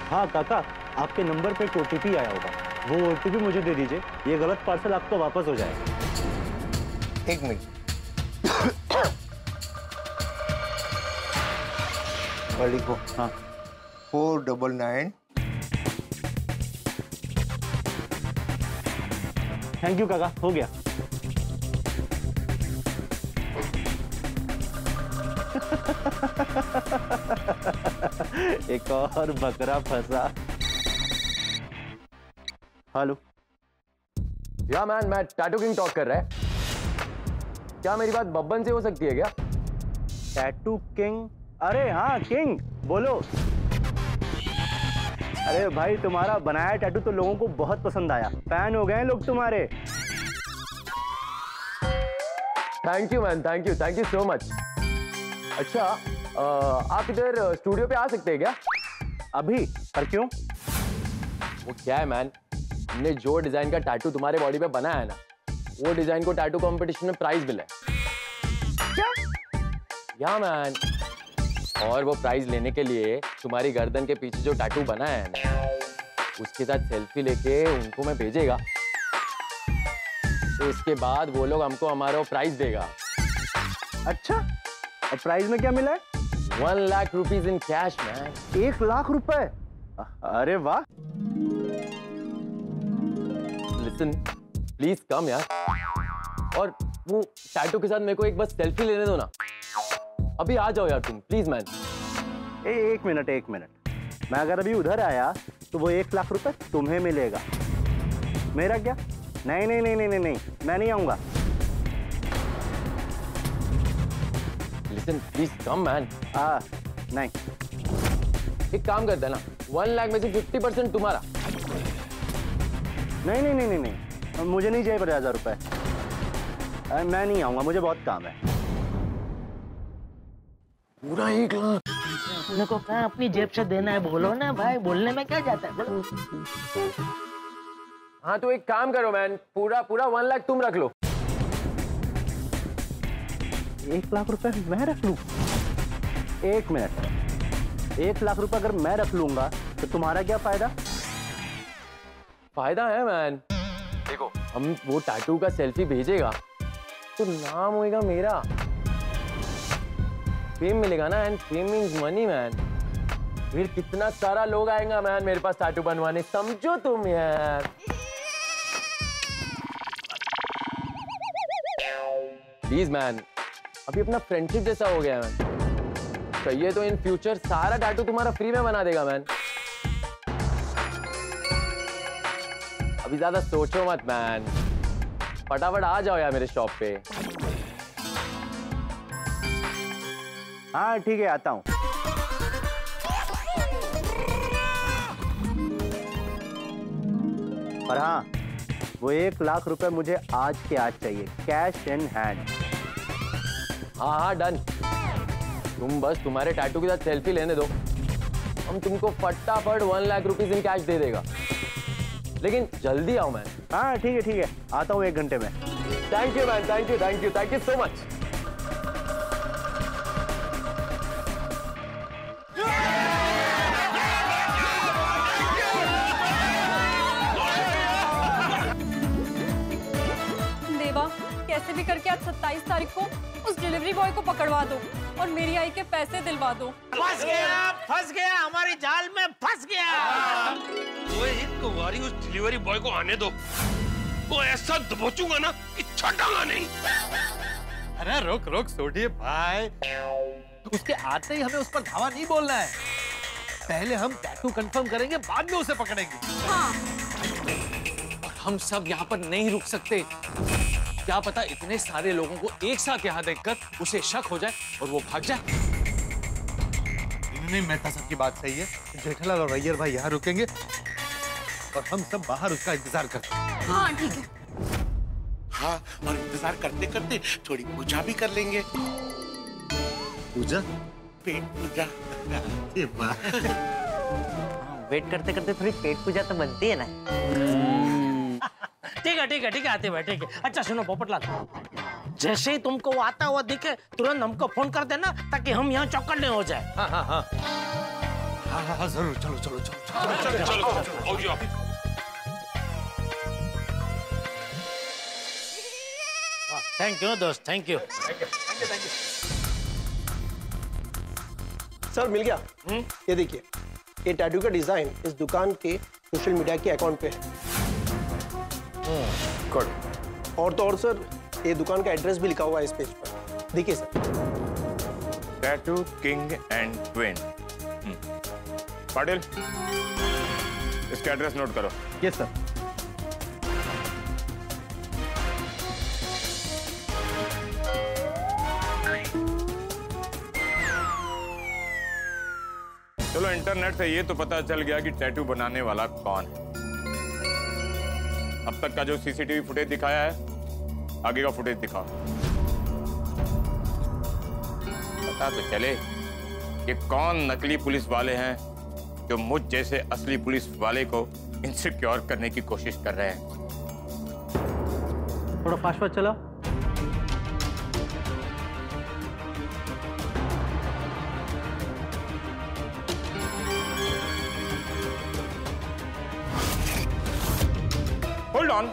हाँ काका, आपके नंबर पे एक OTP आया होगा, वो OTP मुझे दे दीजिए, ये गलत पार्सल आपका वापस हो जाएगा। एक मिनट। और लिखो। हाँ 499। थैंक यू काका, हो गया। एक और बकरा फंसा। हेलो। या मैन, मैं टैटू किंग टॉक कर रहा है। क्या मेरी बात बब्बन से हो सकती है क्या? Tattoo king? अरे हाँ किंग, बोलो। अरे भाई, तुम्हारा बनाया टैटू तो लोगों को बहुत पसंद आया, फैन हो गए लोग तुम्हारे। Thank you man, thank you so much. अच्छा, आप इधर स्टूडियो पे आ सकते हैं क्या? अभी? पर क्यों? वो क्या है मैन, हमने जो डिजाइन का टैटू तुम्हारे बॉडी पे बनाया है ना, वो डिजाइन को टैटू कंपटीशन में प्राइज मिला है। क्या? या मैन, और वो प्राइज लेने के लिए तुम्हारी गर्दन के पीछे जो टैटू बनाया है ना, उसके साथ सेल्फी लेके उनको मैं भेजेगा, तो उसके बाद वो लोग हमको हमारा प्राइज देगा। अच्छा, और प्राइज में क्या मिला है? 1 lakh rupees in cash man. 1 lakh रुपए? अरे वाह। लिसन, प्लीज कम यार, और वो टैटू के साथ मेरे को एक बस सेल्फी लेने दो ना। अभी आ जाओ यार तुम, प्लीज मैन। एक मिनट, मैं अगर अभी उधर आया तो वो 1 लाख रुपए तुम्हें मिलेगा, मेरा क्या? नहीं, मैं नहीं आऊंगा। Listen please come man. नहीं। एक काम कर देना, 1 लाख में से 50% तुम्हारा। नहीं, मुझे नहीं चाहिए 50,000 रुपए। मैं नहीं आऊंगा, मुझे बहुत काम है। पूरा 1 लाख? अपने को क्या अपनी जेब से देना है, बोलो ना भाई, बोलने में क्या जाता है, बोलो। हाँ तो एक काम करो मैन, पूरा 1 लाख तुम रख लो। 1 लाख रुपए मैं रख लूं? एक मिनट, 1 लाख रुपए अगर मैं रख लूंगा तो तुम्हारा क्या फायदा? फायदा है मैन। देखो, हम वो टैटू का सेल्फी भेजेगा तो नाम होएगा मेरा, फेम मिलेगा ना, and fame means money man. फिर कितना सारा लोग आएगा मैन मेरे पास टैटू बनवाने, समझो तुम यार। प्लीज मैन, अभी अपना फ्रेंडशिप जैसा हो गया मैन, चाहिए तो इन फ्यूचर सारा टैटू तुम्हारा फ्री में बना देगा मैन। अभी ज्यादा सोचो मत मैन, फटाफट आ जाओ यार मेरे शॉप पे। हाँ ठीक है, आता हूं। पर हाँ, वो 1 लाख रुपए मुझे आज के आज चाहिए, कैश इन हैंड। हाँ डन। तुम बस तुम्हारे टैटू के साथ सेल्फी लेने दो, हम तुमको फटाफट 1 लाख रुपीज इन कैश दे देगा, लेकिन जल्दी आओ मैन। हाँ ठीक है, आता हूँ 1 घंटे में। Thank you man, thank you so much. कैसे भी करके आज 27 तारीख को उस डिलीवरी बॉय को पकड़वा दो और मेरी आई के पैसे दिलवा दो। फंस गया, हमारी जाल में फंस गया। वो एक बारी उस डिलीवरी बॉय को आने दो, वो ऐसा दबोचूंगा ना कि छटांगा नहीं। अरे रुक सोडिए भाई, उसके आते ही हमें उस पर धावा नहीं बोलना है। पहले हम टैटू कंफर्म करेंगे, बाद में उसे पकड़ेंगे। हाँ। और हम सब यहाँ पर नहीं रुक सकते, क्या पता इतने सारे लोगों को एक साथ यहाँ देखकर उसे शक हो जाए और वो भाग जाए। नहीं, मेहता साहब की बात सही है। जेठालाल और अय्यर भाई यहाँ रुकेंगे और हम सब बाहर उसका इंतजार करते हैं। हाँ ठीक है। हाँ, और इंतजार करते करते थोड़ी पूजा भी कर लेंगे। पूजा? पेट पूजा। वेट करते करते थोड़ी पेट पूजा तो बनती है ना। ठीक है आते भाई, ठीक है। अच्छा सुनो पोपटलाल, जैसे ही तुमको वो आता हुआ दिखे तुरंत हमको फोन कर देना ताकि हम यहाँ चौकन्ने हो जाए। हाँ। हाँ जरूर, चलो चलो चलो चलो चलो चलो, आओ जी आप। थैंक यू दोस्त, थैंक यू। सर मिल गया। ये देखिए, ये टैटू का डिजाइन इस दुकान के सोशल मीडिया के अकाउंट पे है। गुड। और तो और सर, ये दुकान का एड्रेस भी लिखा हुआ है इस पेज पर। देखिए sir. Tattoo king and twin. Patil, इसका एड्रेस नोट करो। Yes sir. चलो, इंटरनेट से ये तो पता चल गया कि टैटू बनाने वाला कौन है। अब तक का जो सीसीटीवी फुटेज दिखाया है, आगे का फुटेज दिखाओ। पता तो चले कि कौन नकली पुलिस वाले हैं जो मुझ जैसे असली पुलिस वाले को इनसिक्योर करने की कोशिश कर रहे हैं। थोड़ा फास्ट फास्ट चला। Hold on.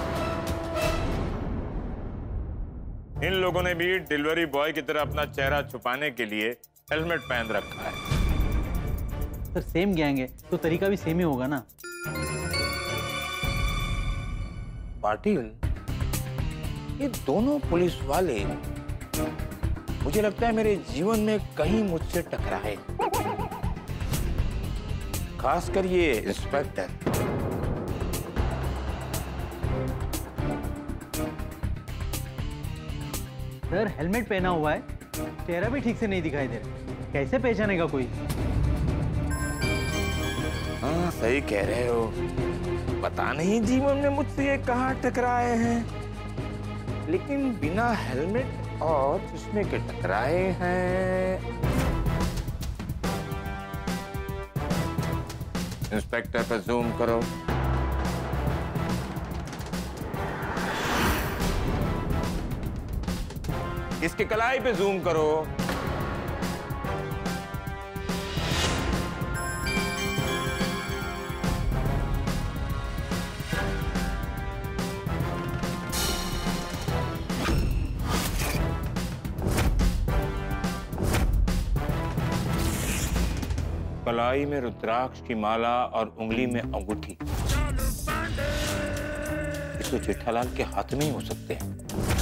इन लोगों ने भी डिलीवरी बॉय की तरह अपना चेहरा छुपाने के लिए हेलमेट पहन रखा है। सर सेम गैंग है तो तरीका भी सेम ही होगा ना। पाटिल, ये दोनों पुलिस वाले मुझे लगता है मेरे जीवन में कहीं मुझसे टकराए, खासकर ये इंस्पेक्टर। सर हेलमेट पहना हुआ है, चेहरा भी ठीक से नहीं दिखाई दे रहा, कैसे पहचानेगा कोई? हाँ सही कह रहे हो, पता नहीं जीवन में मुझसे ये कहाँ टकराए हैं, लेकिन बिना हेलमेट और चश्मे के टकराए हैं। इंस्पेक्टर पर जूम करो। इसकी कलाई पे जूम करो। कलाई में रुद्राक्ष की माला और उंगली में अंगूठी। ये तो जेठालाल के हाथ में ही हो सकते हैं।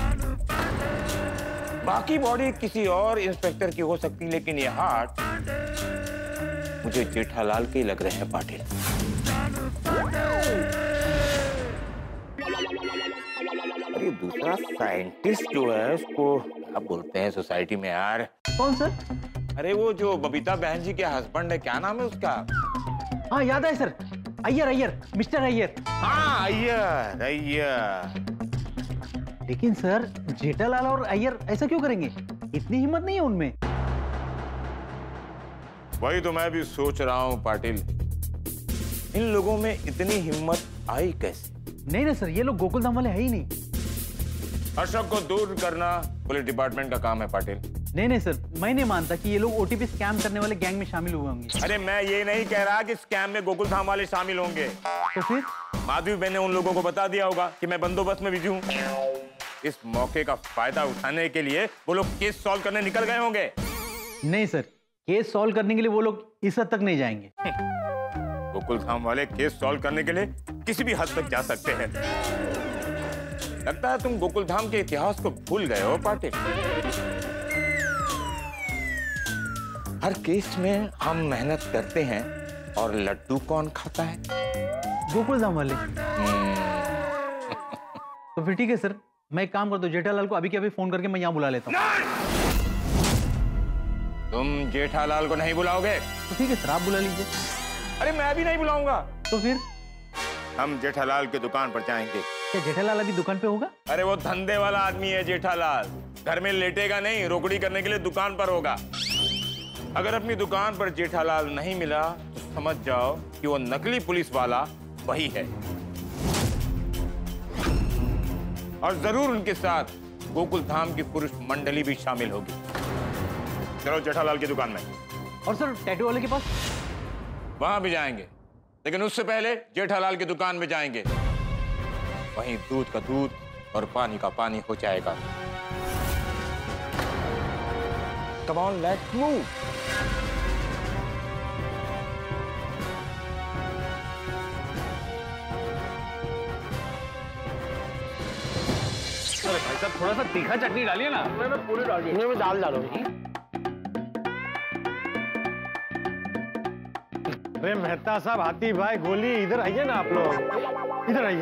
बाकी बॉडी किसी और इंस्पेक्टर की हो सकती, लेकिन ये हाथ मुझे जेठालाल के ही लग रहे हैं। पाटिल, अरे दूसरा साइंटिस्ट जो है उसको क्या बोलते हैं सोसाइटी में यार? कौन सर? अरे वो जो बबीता बहन जी के हस्बैंड है, क्या नाम है उसका? हाँ याद है सर, अय्यर अय्यर, मिस्टर अय्यर। हाँ अय्यर अय्यर। लेकिन सर जेठालाल और अय्यर ऐसा क्यों करेंगे? इतनी हिम्मत नहीं है उनमें। वही तो मैं भी सोच रहा हूँ पाटिल, इन लोगों में इतनी हिम्मत आई कैसे? नहीं ना सर, ये लोग गोकुल धाम वाले है ही नहीं। अशोक को दूर करना पुलिस डिपार्टमेंट का काम है पाटिल। नहीं सर, मैं नहीं मानता कि ये लोग ओटीपी स्कैम करने वाले गैंग में शामिल हुए होंगे। अरे मैं ये नहीं कह रहा कि स्कैम में गोकुल धाम वाले शामिल होंगे। तो फिर माधवी बहन ने उन लोगों को बता दिया होगा कि मैं बंदोबस्त में बिजी हूँ। इस मौके का फायदा उठाने के लिए वो लोग केस सॉल्व करने निकल गए होंगे। नहीं सर, केस सॉल्व करने के लिए वो लोग इस हद तक नहीं जाएंगे। गोकुल धाम वाले केस सॉल्व करने के लिए किसी भी हद तक जा सकते हैं। लगता है तुम गोकुल धाम के इतिहास को भूल गए हो पाटिल। हर केस में हम मेहनत करते हैं और लड्डू कौन खाता है? गोकुल धाम वाले। तो फिर ठीक है सर, मैं एक काम करता हूँ, जेठालाल को अभी के अभी फोन करके मैं यहाँ बुला लेता हूँ। तुम जेठालाल को नहीं बुलाओगे? तो ठीक है सर, आप बुला लीजिए। अरे मैं भी नहीं बुलाऊंगा। तो फिर हम जेठालाल की दुकान पर जाएंगे। क्या जेठालाल अभी दुकान पे होगा? अरे वो धंधे वाला आदमी है जेठालाल, घर में लेटेगा नहीं, रोकड़ी करने के लिए दुकान पर होगा। अगर अपनी दुकान पर जेठालाल नहीं मिला तो समझ जाओ कि वो नकली पुलिस वाला वही है, और जरूर उनके साथ गोकुल धाम की पुरुष मंडली भी शामिल होगी। चलो जेठालाल की दुकान में। और सर टैटू वाले के पास? वहां भी जाएंगे, लेकिन उससे पहले जेठालाल की दुकान में जाएंगे। वहीं दूध का दूध और पानी का पानी हो जाएगा। Come on, let's move. अरे भाई साहब थोड़ा सा तीखा चटनी डालिए ना। मैं पूरी डाल दी। मैं दाल डालो। अरे मेहता साहब, हाथी भाई, गोली, इधर आइए ना आप लोग, इधर आइए।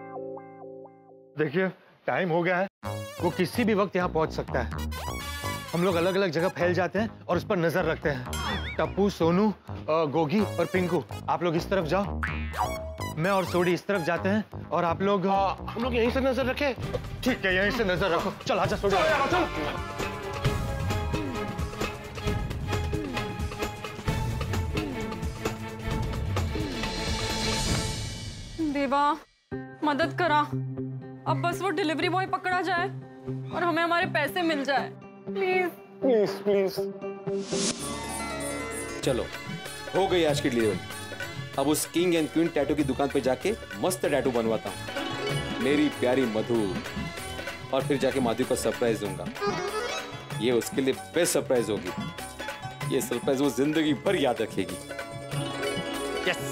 देखिए टाइम हो गया है, वो किसी भी वक्त यहाँ पहुंच सकता है। हम लोग अलग अलग जगह फैल जाते हैं और उस पर नजर रखते हैं। टप्पू, सोनू, गोगी और पिंकू, आप लोग इस तरफ जाओ, मैं और सोडी इस तरफ जाते हैं और आप लोग हम लोग यहीं से नजर रखें। ठीक है, यहीं से नजर रखो। चल आजा सोडी, चल। देवा मदद करा, अब बस वो डिलीवरी बॉय पकड़ा जाए और हमें हमारे पैसे मिल जाए, प्लीज प्लीज प्लीज। चलो हो गई आज की डिलीवरी। अब उस किंग एंड क्वीन टैटू की दुकान पे जाके मस्त टैटू बनवाता हूँ, मेरी प्यारी मधु, और फिर जाके माधु को सरप्राइज दूंगा। ये उसके लिए बेस्ट सरप्राइज होगी। ये सरप्राइज वो जिंदगी भर याद रखेगी। यस।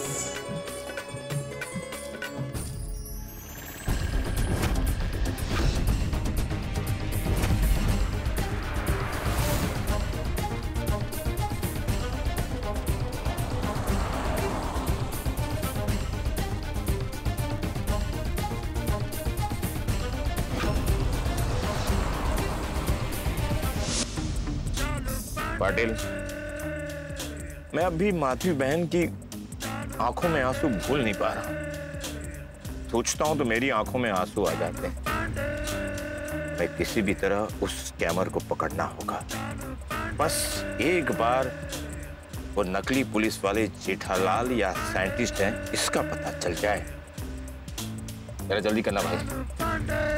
पाटिल, मैं अब भी माधवी बहन की आंखों में आंसू भूल नहीं पा रहा। सोचता हूं तो मेरी आंखों में आंसू आ जाते हैं। मैं किसी भी तरह उस स्कैमर को पकड़ना होगा। बस एक बार वो नकली पुलिस वाले जेठालाल या साइंटिस्ट हैं, इसका पता चल जाए। जरा जल्दी करना भाई।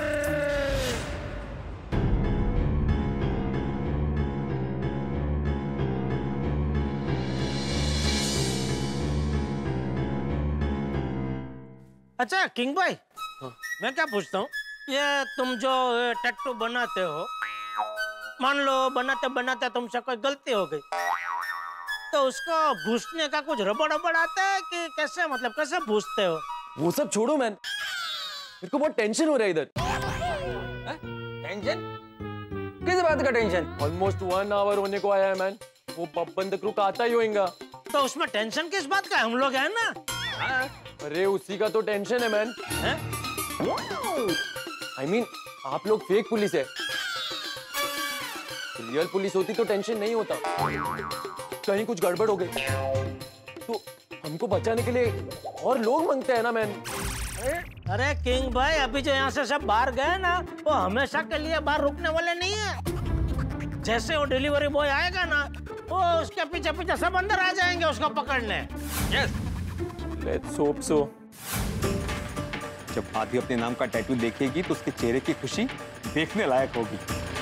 अच्छा किंग भाई, मैं क्या पूछता हूँ, ये तुम जो टैटू बनाते हो, मान लो बनाते बनाते तुमसे कोई गलती हो गई, तो उसको भूसने का कुछ रबड़ रबड़ आता है कि कैसे, मतलब कैसे भूसते हो? वो सब छोड़ो मैन, मेरे को बहुत टेंशन हो रहा है इधर। टेंशन? किस बात का टेंशन? ऑलमोस्ट 1 आवर होने को आया है मैन, वो बब्बन तक रुका आता ही होएगा। तो उसमें टेंशन किस बात का? हम लोग हैं ना। अरे उसी का तो टेंशन है मैन। I mean, आप लोग फेक पुलिस है, रियल पुलिस होती तो टेंशन नहीं होता। कहीं कुछ गड़बड़ हो गई तो हमको बचाने के लिए और लोग मांगते हैं ना मैन। अरे किंग भाई, अभी जो यहाँ से सब बाहर गए ना, वो हमेशा के लिए बाहर रुकने वाले नहीं है। जैसे वो डिलीवरी बॉय आएगा ना, वो उसके पीछे पीछे सब अंदर आ जाएंगे उसको पकड़ने। Yes, let's hope so. जब आदि अपने नाम का टैटू देखेगी तो उसके चेहरे की खुशी देखने लायक होगी।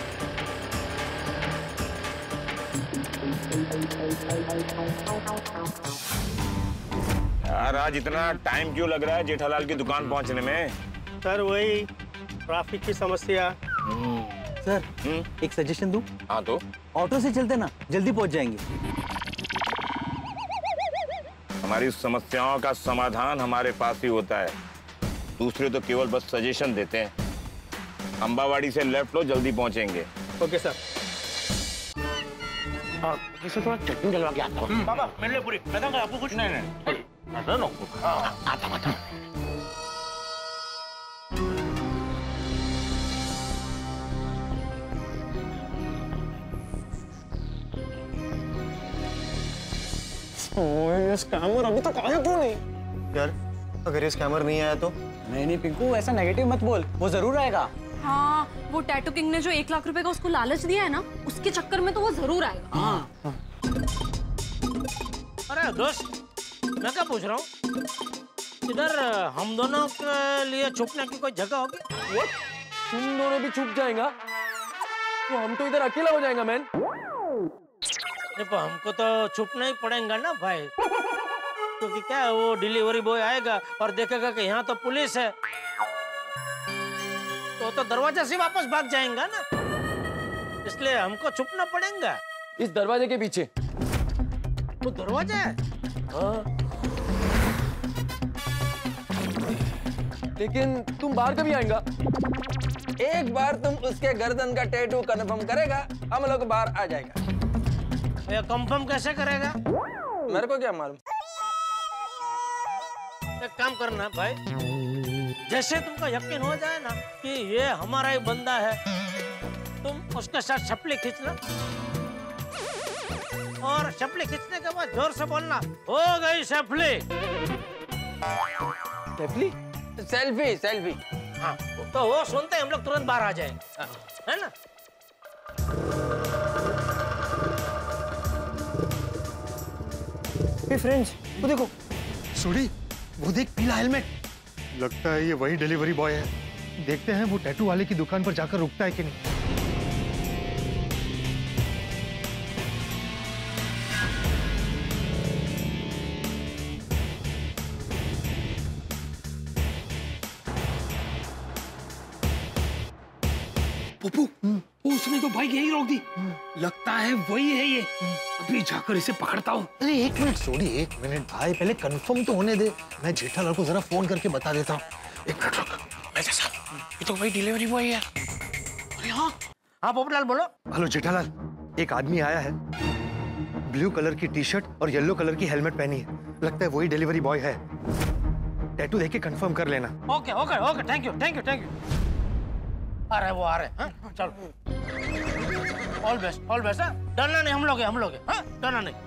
यार आज इतना टाइम क्यों लग रहा है जेठालाल की दुकान पहुंचने में? सर वही ट्रैफिक की समस्या। सर एक सजेशन दूं? हाँ तो ऑटो से चलते ना, जल्दी पहुंच जाएंगे। हमारी समस्याओं का समाधान हमारे पास ही होता है, दूसरे तो केवल बस सजेशन देते हैं। अंबावाड़ी से लेफ्ट लो, जल्दी पहुंचेंगे। Okay sir. इसे थोड़ा चटनी डलवा के आता हूँ। बाबा मेरे लिए पूरी, मैं दूंगा आपको कुछ नहीं। आता। ये स्कैमर अभी तक आया क्यों नहीं? यार अगर ये स्कैमर नहीं आया तो? नहीं पिंकू, ऐसा नेगेटिव मत बोल, वो जरूर आएगा। हाँ, वो टैटू किंग ने जो 1 लाख रुपए का उसको लालच दिया है ना, उसके चक्कर में तो वो जरूर आएगा। हाँ। अरे दोस्त, मैं क्या पूछ रहा हूँ, इधर हम दोनों के लिए छुपने की कोई जगह होगी? What? तुम दोनों भी छुप जाएगा तो हम तो इधर अकेला हो जाएगा मैन। देखो हमको तो छुपना ही पड़ेगा ना भाई, क्योंकि क्या है, वो डिलीवरी बॉय आएगा और देखेगा कि यहाँ तो पुलिस है, तो दरवाजा से वापस भाग जाएगा ना, इसलिए हमको छुपना पड़ेगा। इस दरवाजे के पीछे वो दरवाजा है? हाँ। लेकिन तुम बाहर कभी आएगा? एक बार तुम उसके गर्दन का टैटू कंफर्म करेगा, हम लोग बाहर आ जाएगा। ये कंफर्म कैसे करेगा? मेरे को क्या मालूम। एक काम करना भाई, जैसे तुमको यकीन हो जाए ना कि ये हमारा ही बंदा है, तुम उसके साथ शपली खींचना और शपली खींचने के बाद जोर से बोलना, हो गई शपली। शपली? Selfie selfie. हाँ, तो वो सुनते हम लोग तुरंत बाहर आ जाएंगे, है ना? फ्रेंड्स, वो देखो सूरी, वो देख पीला हेलमेट। लगता है ये वही डिलीवरी बॉय है। देखते हैं वो टैटू वाले की दुकान पर जाकर रुकता है कि नहीं। पप्पू, उसने तो बाइक यही रोक दी। लगता है वही है ये। अभी जाकर इसे पकड़ता हूँ। अरे एक मिनट सोडी, एक मिनट भाई, पहले कंफर्म तो होने दे। मैं जेठालाल को जरा फोन करके बता देता हूँ। एक मिनट रुक। वैसे साहब, ये तो वही डिलीवरी बॉय है। अरे हाँ, हाँ पोपटलाल बोलो। हेलो जेठालाल, एक आदमी आया है, ब्लू कलर की टी शर्ट और येलो कलर की हेलमेट पहनी है। लगता है वही डिलीवरी बॉय है। टैटू देख के कंफर्म कर लेना। Okay okay okay, thank you thank you thank you. आ रहे वो आ रहे हैं, चलो। ऑल बेस्ट है। डरना नहीं, हम लोग हैं, हाँ? डरना नहीं।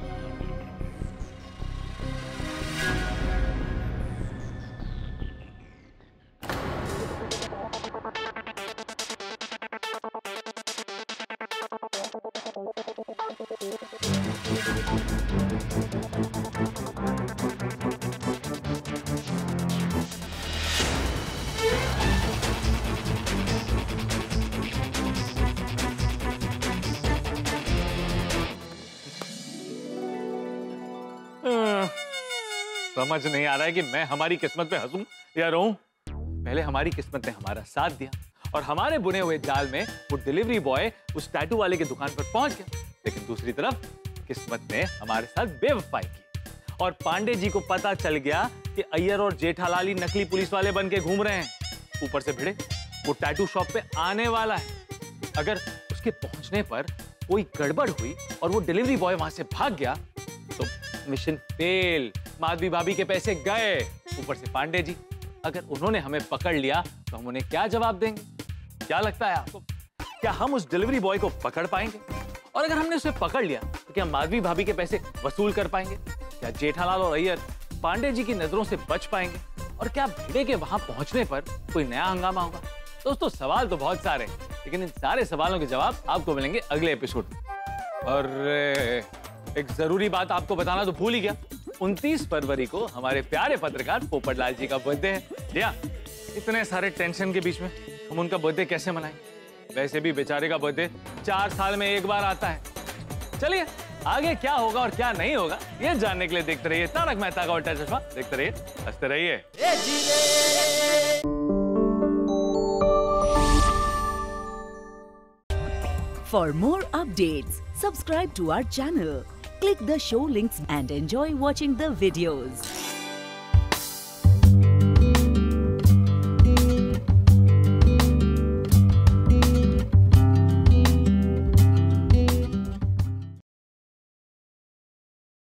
समझ नहीं आ रहा है कि मैं हमारी किस्मत पे हंसूं या रोऊं। पहले हमारी किस्मत ने हमारा साथ दिया और हमारे बुने हुए जाल में वो डिलीवरी बॉय उस टैटू वाले की दुकान पर पहुंच गया। लेकिन दूसरी तरफ किस्मत ने हमारे साथ बेवफाई की और पांडे जी को पता चल गया कि अय्यर और जेठालाल नकली पुलिस वाले बन के घूम रहे हैं। ऊपर से भिड़े वो टैटू शॉप पे आने वाला है। अगर उसके पहुंचने पर कोई गड़बड़ हुई और वो डिलीवरी बॉय वहां से भाग गया तो मिशन फेल, माधवी भाभी के पैसे गए। ऊपर से पांडे जी, अगर उन्होंने हमें पकड़ लिया तो हम उन्हें क्या जवाब देंगे? क्या लगता है आपको, क्या हम उस डिलीवरी बॉय को पकड़ पाएंगे? और अगर हमने उसे पकड़ लिया तो क्या माधवी भाभी के पैसे वसूल कर पाएंगे? क्या जेठालाल और अय्यर पांडे जी की नजरों से बच पाएंगे? और क्या भिड़े के वहां पहुंचने पर कोई नया हंगामा होगा? दोस्तों, सवाल तो बहुत सारे हैं, लेकिन इन सारे सवालों के जवाब आपको मिलेंगे अगले एपिसोड में। और एक जरूरी बात आपको बताना तो भूल ही गया, 29 फरवरी को हमारे प्यारे पत्रकार पोपटलाल जी का बर्थडे है। जी हाँ, इतने सारे टेंशन के बीच में हम उनका बर्थडे कैसे मनाएं? वैसे भी बेचारे का बर्थडे 4 साल में एक बार आता है। चलिए, आगे क्या होगा और क्या नहीं होगा ये जानने के लिए देखते रहिए तारक मेहता का उल्टा चश्मा। देखते रहिए, हंसते रहिए। For more updates, subscribe to our channel, click the show links and enjoy watching the videos.